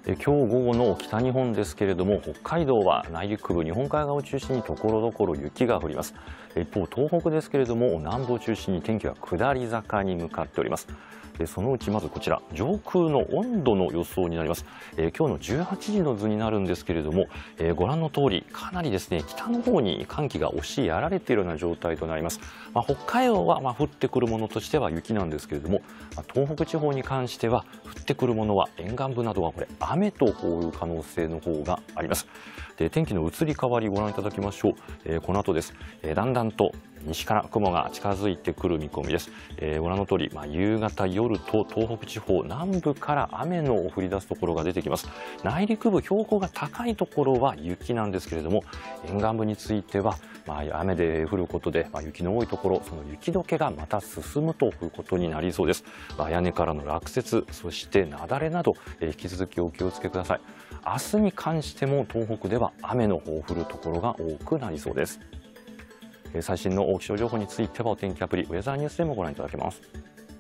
今日午後の北日本ですけれども、北海道は内陸部、日本海側を中心にところどころ雪が降ります。一方、東北ですけれども、南部を中心に天気は下り坂に向かっております。そのうちまずこちら、上空の温度の予想になります。今日の18時の図になるんですけれども、ご覧の通り、かなりですね、北の方に寒気が押しやられているような状態となります。北海道は降ってくるものとしては雪なんですけれども、東北地方に関しては降ってくるものは沿岸部などはこれ雨という可能性の方があります。で、天気の移り変わりご覧いただきましょう。この後です。だんだんと西から雲が近づいてくる見込みです。ご覧の通り、夕方、夜と東北地方南部から雨の降り出すところが出てきます。内陸部、標高が高いところは雪なんですけれども、沿岸部については、雨で降ることで、雪の多いところ、その雪解けがまた進むということになりそうです。屋根からの落雪、そして雪崩など、引き続きお気をつけください。明日に関しても東北では雨の降るところが多くなりそうです。最新の気象情報についてはお天気アプリウェザーニュースでもご覧いただけます。